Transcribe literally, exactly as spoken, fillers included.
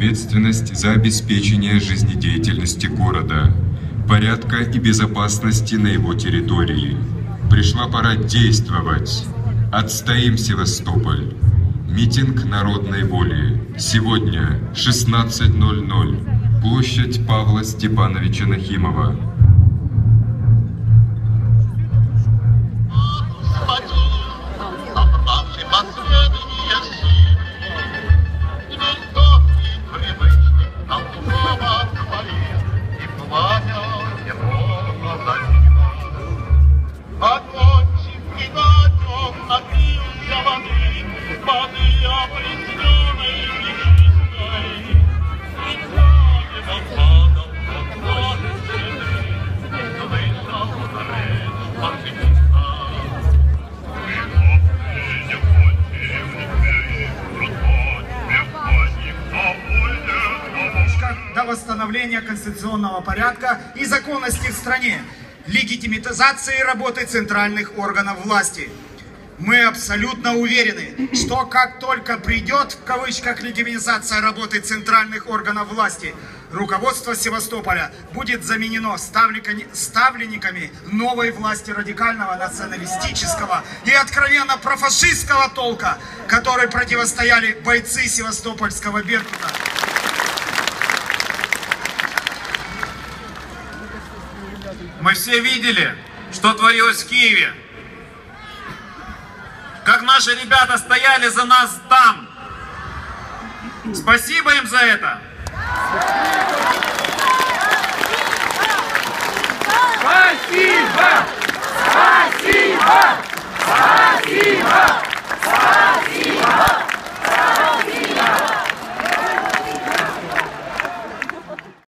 ответственность за обеспечение жизнедеятельности города, порядка и безопасности на его территории. Пришла пора действовать. Отстоим Севастополь. Митинг народной воли. Сегодня шестнадцать ноль ноль. Площадь Павла Степановича Нахимова. До восстановления конституционного порядка и законности в стране, легитимизации работы центральных органов власти. Мы абсолютно уверены, что как только придет, в кавычках, легитимизация работы центральных органов власти, руководство Севастополя будет заменено ставленниками новой власти радикального, националистического и откровенно профашистского толка, которой противостояли бойцы севастопольского Беркута. Мы все видели, что творилось в Киеве. Как наши ребята стояли за нас там. Спасибо им за это. Спасибо!